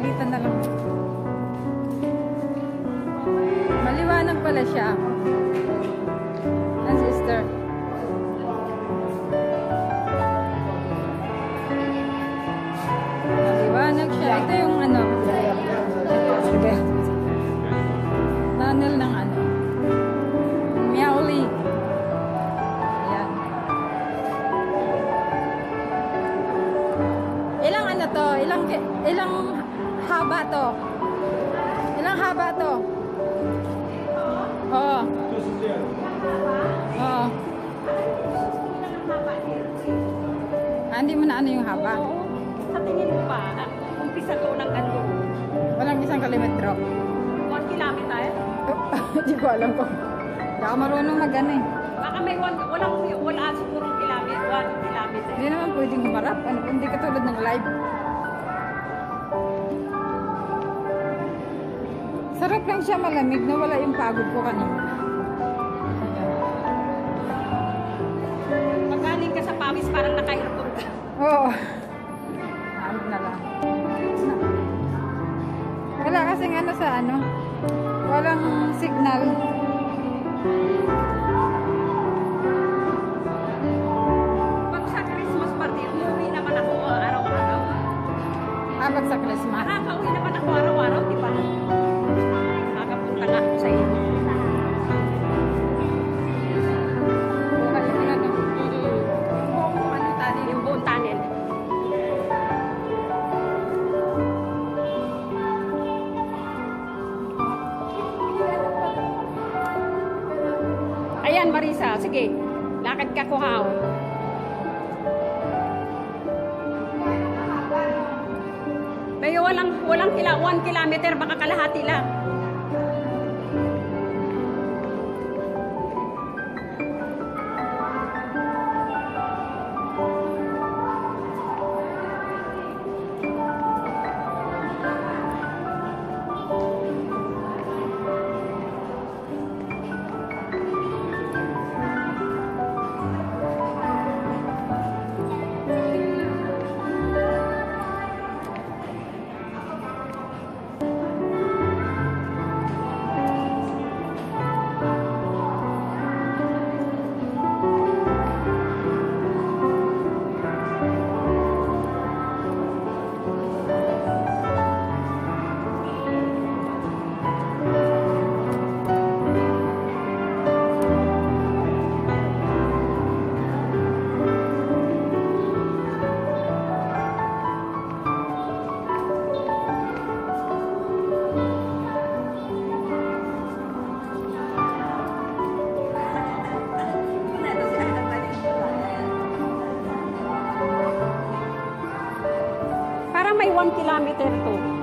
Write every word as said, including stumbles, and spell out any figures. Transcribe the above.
palitan na lang. Maliwanag pala siya. Ang sister. Maliwanag siya. Ito yung ano. Sige. Tunnel ng ano. Miaoli. Ayan. Ilang ano to? Ilang, ilang haba to? Ilang haba to? Oo. Oo. Ah, hindi mo na ano yung haba? Sa tingin mo ba, umpisa to ng ano? Walang isang kilometro. one kilometer? Hindi ko alam ko. Hindi ako marunong mag-ano eh. Baka may one, walang, wala siguro kilometer, one kilometer. Hindi naman pwedeng humarap. Ano, hindi katulad ng live. Sarap lang siya, malamig na wala yung pagod ko kanina. Pagkaling ka sa pawis, parang nakairapon ka. Oo. Ano na lang. Wala kasing ano sa ano. Walang signal. Pag sa Christmas party, umuwi naman ako araw-araw. Ah, pag sa Christmas. Nakakauwi naman ako araw-araw, di ba? Nakapunta nga ako sa iyo. Buhay yung ano. Buong ano tunnel. Yung buong tunnel. Ayan, Marisa. Sige. Lakad ka, kuhaw. May walang, walang kila, one kilometer, baka kalahati lang. Parang may one kilometer to.